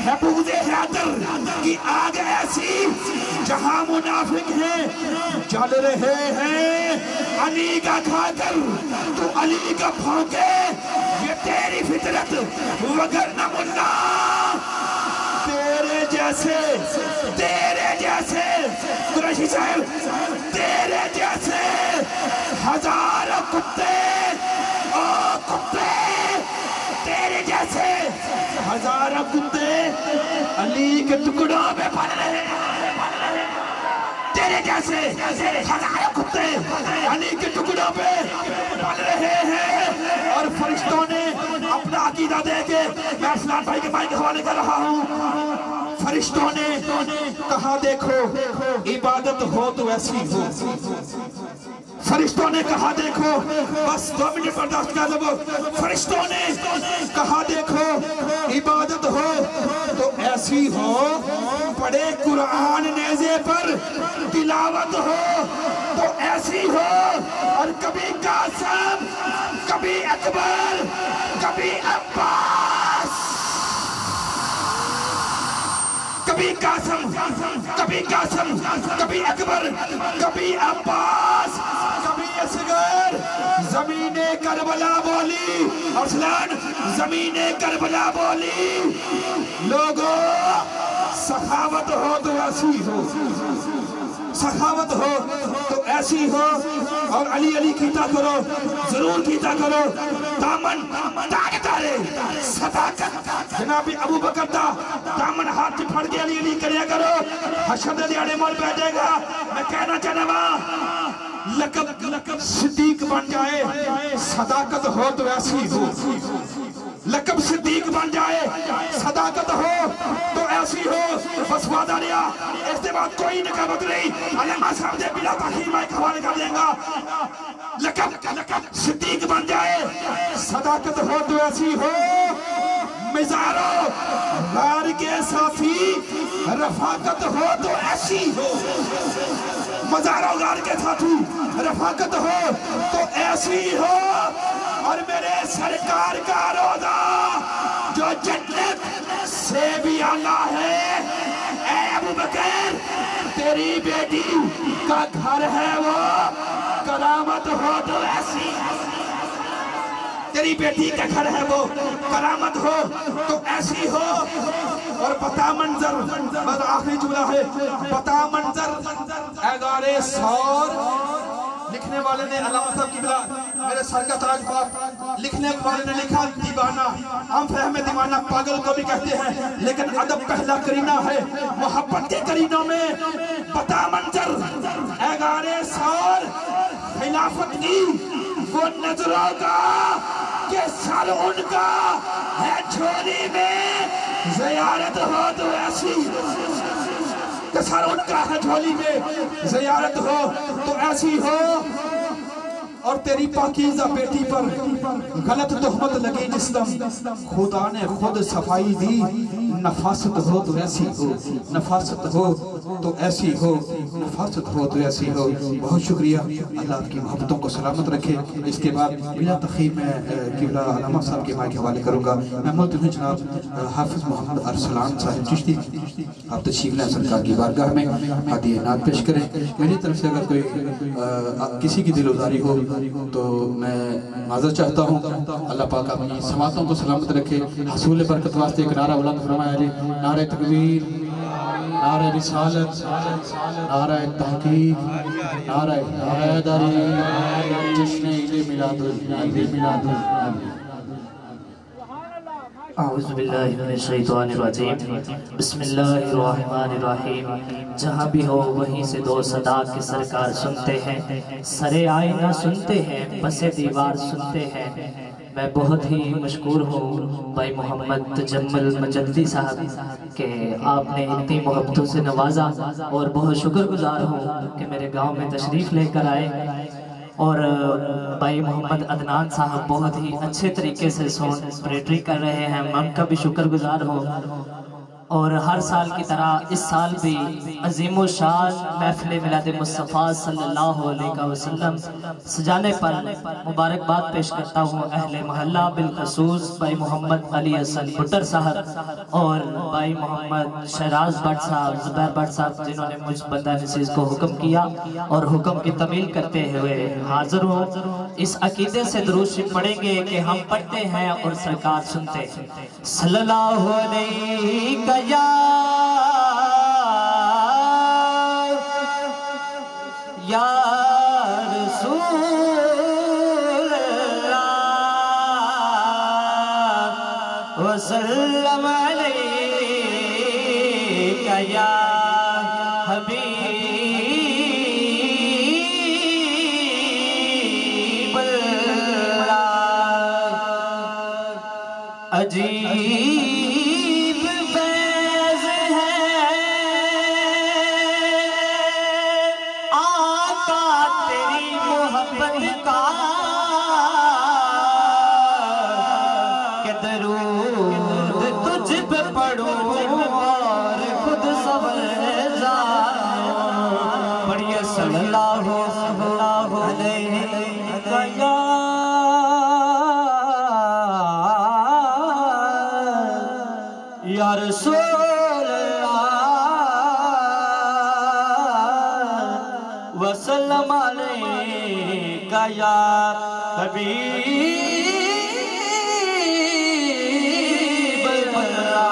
महबूबे हैदर की आग ऐसी जहां मुनाफिक हैं जल रहे हैं अली का खाकर तू अली का भौंके ये तेरी फितरत वगरना मुन्ना तेरे जैसे कुरैशी साहब तेरे जैसे हजारों कुत्ते ओ कुत्ते तेरे जैसे हजारों कुत्ते अली के टुकड़ों में पल रहे हैं तेरे जैसे हजारों कुत्ते अली के टुकड़ों पे पल रहे हैं और फरिश्तों ने अपना अकीदा दे के मैं फलान भाई के माइक के हवाले कर रहा हूँ फरिश्तों ने कहा देखो इबादत हो तो ऐसी हो फरिश्तों ने कहा देखो बस 2 मिनट बर्दाश्त कर लो फरिश्तों ने कहा देखो इबादत हो तो ऐसी हो पढ़े कुरान नेज़े पर तिलावत हो तो ऐसी हो और कभी कासिम कभी अकबर कभी अब्बास कभी कासिम कभी अकबर कभी अब्बास कभी असगर ज़मीने करबला बोली अरसलान ज़मीने करबला बोली लोगों सखावत हो तो ऐसी हो सखावत हो तो ऐसी हो और अली अली कीता करो जरूर कीता करो दामन ताकतारे सदाकत जनाबी अबू बकर दा दामन हाथ में फड़ के अली अली करिया करो हशर दे दिहाड़े मोल बैठेगा मैं कहना चाहता लकब सिद्दीक बन जाए सदाकत हो तो ऐसी हो लकब सिद्दीक बन जाए सदाकत हो तो ऐसी हो बस वादा लिया इसके बाद कोई नकाबत नहीं अल्लामा साहब दे बिला ताखीर मैं हवाले कर देंगा लकब सिद्दीक बन जाए सदाकत हो तो ऐसी हो मिजारो यार के साथी रफाकत हो तो ऐसी हो मजारो गार के साथी रफाकत हो तो ऐसी हो और मेरे सरकार का रोजा जो जन्नत से भी आला है ऐ अबू बकर तेरी बेटी का घर है वो करामत हो तो ऐसी तेरी बेटी का घर है वो करामत हो तो ऐसी हो और बता मंजर बस आखिरी जुमला है बता मंजर एगारे सौर लिखने वाले ने अल्लामा साहब किबला मेरे सर का ताज पाक लिखने वाले ने लिखा दीवाना हम फहमे दीवाना पागल को भी कहते हैं लेकिन अदब पहला करीना है मोहब्बत के करीनों में बता मंजर एगारे सौर खिलाफत की वो नजरों का के सर उनका है झोली में ज़ियारत हो तो ऐसी के सर उनका है झोली में ज़ियारत हो तो ऐसी हो और तेरी पाकीज़ा बेटी पर गलत तोहमत लगी जिसम खुदा ने खुद सफाई दी नफासत हो तो ऐसी हो नफासत हो तो ऐसी हो नफासत हो तो ऐसी हो बहुत शुक्रिया अल्लाह आपकी मोहब्बतों को सलामत रखे इसके बाद बिला तखीर में किबला अल्लामा साहब के माइक हवाले करूँगा मैं मुल्तज़िम जनाब हाफिज़ मोहम्मद अरसलान साहब चिश्ती आप तशरीफ़ लाएं सरकार की बारगाह में हादिया नात पेश करें मेरी तरफ से अगर कोई किसी की दिलोदारी हो तो मैं माज़रत चाहता हूँ अल्लाह पाक अपनी समातों को सलामत रखे हसूल बरकत वास्ते एक नारा बुलंद फरमाया जी नारे तकबीर नारे रिसालत नारे तहकीक नारे हैदरी जश्न ईद मिलादुल औज़ुबिल्लाहिमिनश्शैतानिर्रजीम बिस्मिल्लाहिर्रहमानिर्रहीम जहाँ भी हो वहीं से दो सदा के सरकार सुनते हैं सरे आईना सुनते हैं बसे दीवार सुनते हैं मैं बहुत ही मशकूर हूँ भाई मोहम्मद तजम्मुल मजद्दी साहब के आपने इतनी मोहब्बतों से नवाजा और बहुत शुक्रगुजार हूँ कि मेरे गांव में तशरीफ़ लेकर आए और भाई मोहम्मद अदनान साहब बहुत ही अच्छे तरीके से सोन ऑपरेटरी कर रहे हैं मैं उनका भी शुक्रगुजार हूँ اور ہر سال کی طرح اس سال بھی عظیم و شان محفل میلاد مصطفیٰ صلی اللہ علیہ وسلم سجانے پر مبارکباد پیش کرتا ہوں اہل محلہ بالخصوص بھائی محمد علی حسن بٹر صاحب اور بھائی محمد شہراز بٹ صاحب، زبیر بٹ صاحب، جنہوں نے مجھ بندہ نشیز کو حکم کیا اور حکم کی تمیل کرتے ہوئے حاضر ہوں۔ اس عقیدے سے درود شریف پڑھیں گے کہ ہم پڑھتے ہیں اور سرکار سنتے ہیں۔ صلی اللہ علیہ یا رسول اللہ وسلم علیہ یا حبیب اللہ۔ عجیب فیض ہے آقا تیری محبت کا کہ درود تجھ پہ پڑھوں اور خود سنور جاؤں۔ پڑھیے صلی اللہ علیہ وسلم یا رسول اللہ وسلم علیکہ یا حبیب اللہ۔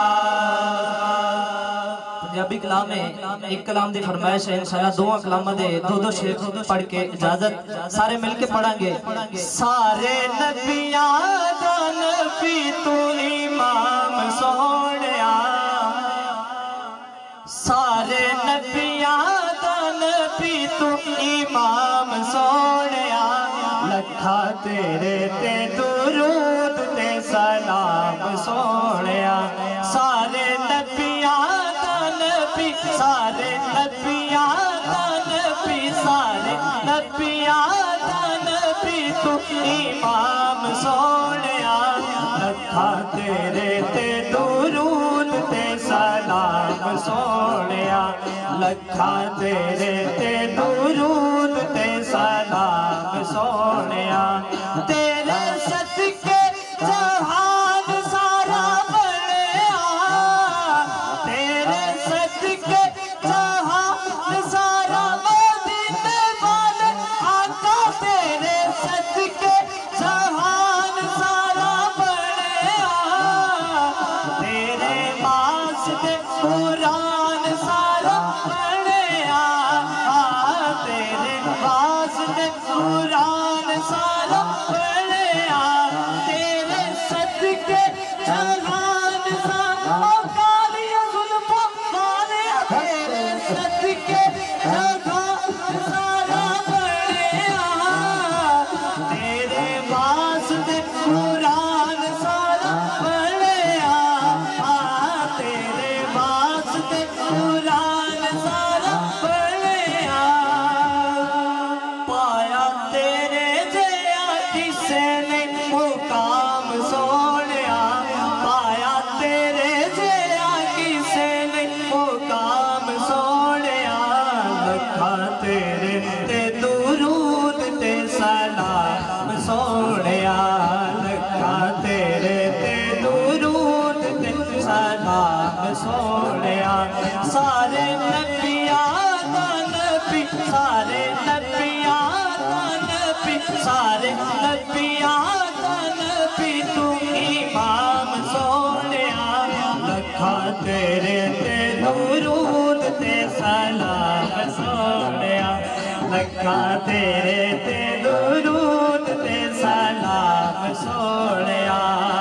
پنجابی کلام میں ایک کلام دی فرمائش ہے، انشاءاللہ دو کلامہ دے دو شعر پڑھ کے اجازت سارے مل کے پڑھیں گے۔ سارے نبیاں دا نبی تو امام سونیا، سارے نبیاں دا نبی تو امام سونیا، لکھا تیرے تے درود تے سلام سونیا۔ سارے نبیاں دا نبی، سارے نبیاں دا نبی، سارے نبیاں دا نبی تو امام سونیا، لکھا تیرے تے درود تے سلام سونیا، لکھا تیرے تے درود تے سلام سونیا۔ تیرے صدقے جہان سارا بنیا، تیرے صدقے جہان سارا مدینے والے آقا، تیرے صدقے جہان سارا بنیا، تیرے واسطے قرآن سارا بنیا، تیرے واسطے قرآن سارا بنیا، تیرے صدقے جہان سارا کالیہ ظلموں والے، تیرے صدقے جہان سارا بنیا، تیرے واسطے قرآن سارا بنیا، تیرے واسطے قرآن سارا بنیا۔ پایا تیرے جیا کسے نے مقام سونیا، پایا تیرے جیا کسے نے مقام سونیا، لکھا تیرے تے درود تے سلام سونیا، لکھا تیرے تے درود تے سلام سونیا۔ سارے نبیاں دا نبی، سارے نبیاں دا نبی، سارے نبیاں دا نبی تو امام سونیا، لکھا تیرے تے درود تے سلام سونیا، لکھا تیرے تے درود تے سلام سونیا۔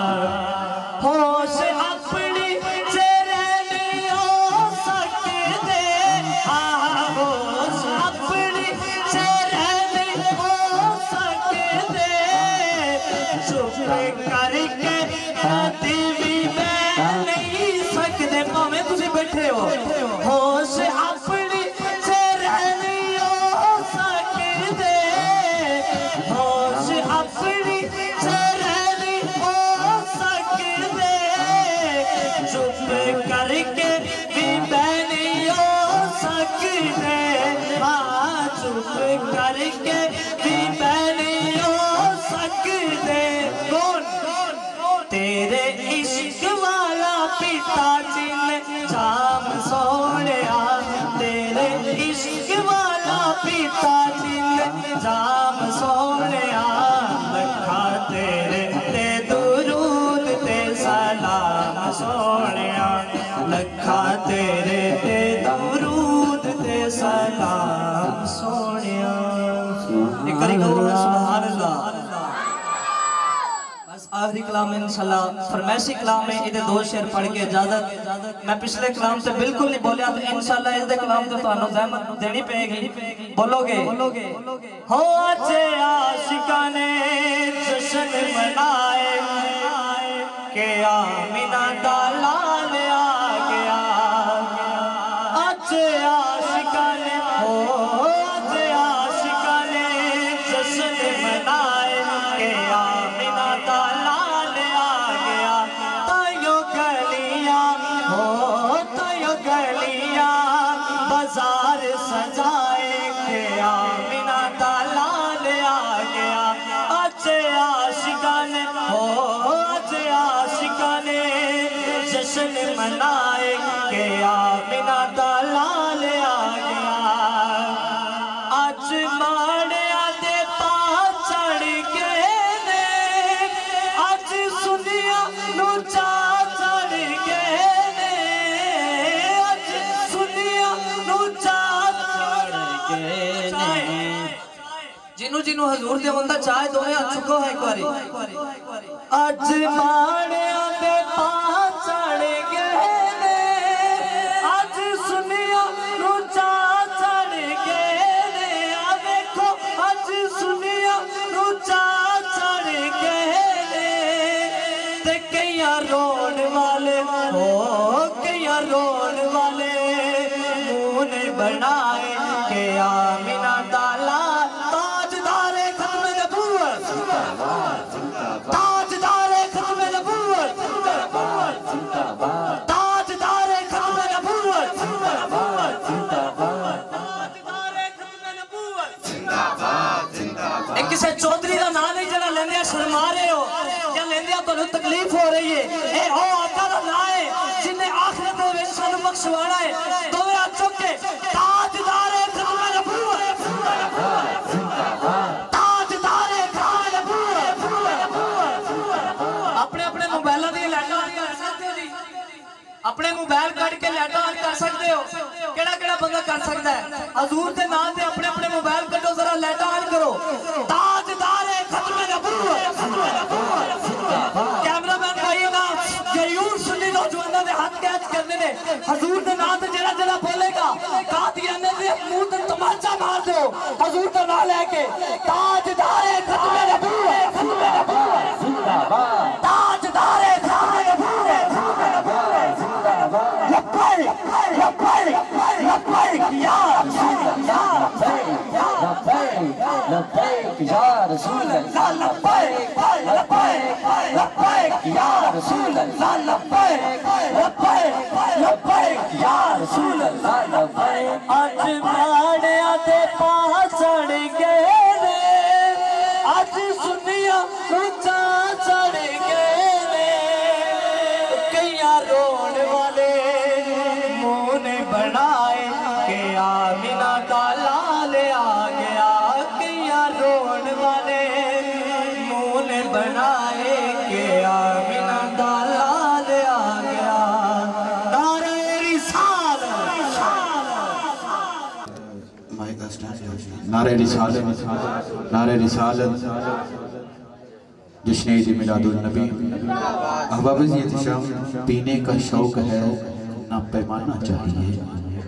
ہوش اپنی چہرے نہیں ہو سکتے، ہوش اپنی چہرے نہیں ہو سکتے، چپ کر کے کبھی بھی میں نہیں سکتے، پاویں تسی بیٹھے ہو، ہوش اپنی چہرے نہیں ہو سکتے، सलाम सोनिया एक करी कहो सुभान अल्लाह। बस आखिरी कलाम इंशाल्लाह फरमाइशी कलाम में इधर दो शेर पढ़ के इजाजत। मैं पिछले कलाम से बिल्कुल नहीं बोलिया तो इंशाल्लाह इस कलाम तो ਤੁਹਾਨੂੰ ज़हमत देनी पेगी। बोलोगे हो अच्छे आशिकाने जश्न मनाए के आमिना दा लाल आ गया। अच्छे आशिकाने हो अच्छे आशिकाने जश्न मनाए के आमिना दा लाल आ गया। तायो गलियां हो तायो गलियां बाजार सजाए के आमिना दा लाल आ गया। अच्छे आशिकाने हो अच्छे आशिकाने जश्न मनाए के आमिना दा लाल आ गया। आज माड़िया दे पा चढ़ के ने आज सुनिया नू चा चढ़ के ने आज सुनिया नू चा चढ़ के ने। जिन्नू जिन्नू हजूर दे बंदा चाहे दोवे हाथ चुको है एक बारी। आज माड़िया दे पा चढ़ के ने आज सुनिया नू चा चढ़ के ने। आ देखो आज सुनिया नू चा चढ़ के ने। ते कईया रोन वाले हो कईया रोन वाले मुंह ने बनाए के आमिना दा लाल। ताजदारे खत्म नबूवत ताजदारे खत्म नबूवत ताजदारे खत्म नबूवत ताजदारे खत्म नबूवत। एक किसी चौधरी का नाम नहीं जरा लेंदिया शर्मा रहे हो या लेंदिया तो तकलीफ हो रही है। ए ओ आका दा नाम है जिन्हें आखिरत में सानू बख्शवाना है। दोवे हाथ चुक के ताजदारे खत्म नबूवत ताजदारे खत्म नबूवत। अपने अपने मोबाइलों दी लाइटां ऑन कर सकते हो जी। अपने मोबाइल कट के लाइटां ऑन कर सकते हो। केड़ा केड़ा बंदा कर सकता है? हजूर के नाम से अपने अपने मोबाइल कटो जरा लाइटां ऑन करो। ताजदारे खत्म नबूवत। कैमरामैन भाई ना गयूर सुन्नी नौजवानों दे हाथ कैच करने ने। हजूर के नाम से जेड़ा जेड़ा बोलेगा कादियाने दे मुंह ते तमाचा मार दो हजूर का नाम लेके। ताजदारे खत्म नबूवत ताजदारे खत्म नबूवत। लब्बैक लब्बैक लब्बैक या रसूल अल्लाह लब्बैक लब्बैक या रसूल अल्लाह लब्बैक लब्बैक लब्बैक या रसूल अल्लाह लब्बैक लब्बैक लब्बैक या रसूल अल्लाह लब्बैक। आज माड़िया दे पा चढ़ गए ने आज सुनिया ऊंचा चढ़ गए ने। कईया रोन वाले मुंह ने बनाए के आमिना दा लाल आ गया। कईया रोन वाले मुंह ने बनाए के आमिना दा लाल आ गया। नारे रिसालत नारे रिसालत नारे रिसालत जश्न ईद मिलादुन नबी। अहबाब इत्तिशाम पीने का शौक है ना पैमाना चाहिए।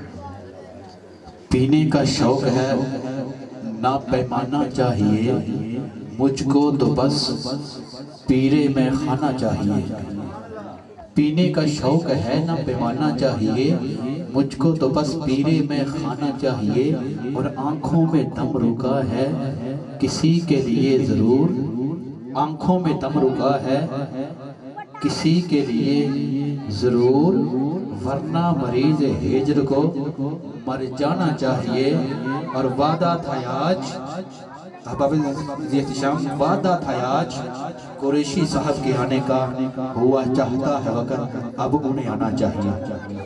पीने का शौक है ना पैमाना चाहिए। मुझको तो बस पीरे में खाना चाहिए। पीने का शौक है ना पैमाना चाहिए। मुझको तो बस पीरे में खाना चाहिए। और आंखों में दम रुका है किसी के लिए जरूर। आंखों में दम रुका है किसी के लिए जरूर। वरना मरीज हिज्र को मर जाना चाहिए। और वादा था आज वादा था आज कुरैशी साहब के आने का। हुआ चाहता है वक्त अब उन्हें आना चाहिए।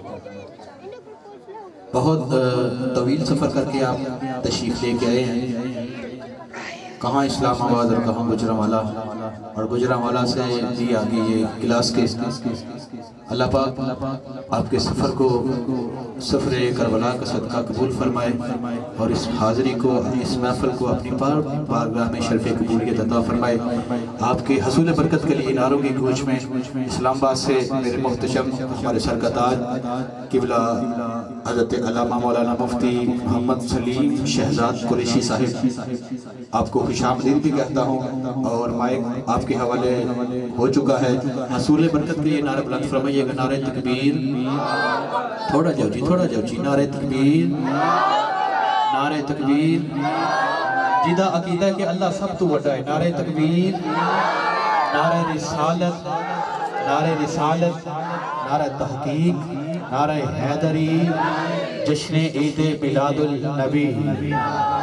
बहुत तवील सफ़र करके आप तशरीफ़ लेके आए हैं। कहाँ इस्लामाबाद और कहाँ गुजरांवाला, और गुजरांवाला से भी आगे ये क्लास के। अल्लाह पाक आपके सफ़र को سفر کربلا کا صدقہ قبول فرمائے اور اس حاضری کو اس محفل کو اپنی بارگاہ میں شرف قبولیت عطا فرمائے. آپ کی حصول برکت کے لیے نعروں کی گونج میں اسلام آباد سے میرے محتشم ہمارے سر کا تاج قبلہ حضرت علامہ مولانا مفتی محمد سلیم شہزاد قریشی صاحب آپ کو خوش آمدید بھی کہتا ہوں اور مائک آپ کے حوالے ہو چکا ہے. حصول برکت کے لیے نعرہ بلند فرمائیے گا. نعرہ تکبیر. تھوڑا جاؤ جی نعرہ تکبیر. نعرہ تکبیر. جیدہ عقیدہ ہے کہ اللہ سب تو وڈا ہے. نعرہ تکبیر. نعرہ رسالت. نعرہ رسالت. نعرہ تحقیق. نعرہ حیدری. جشن عید میلاد النبی.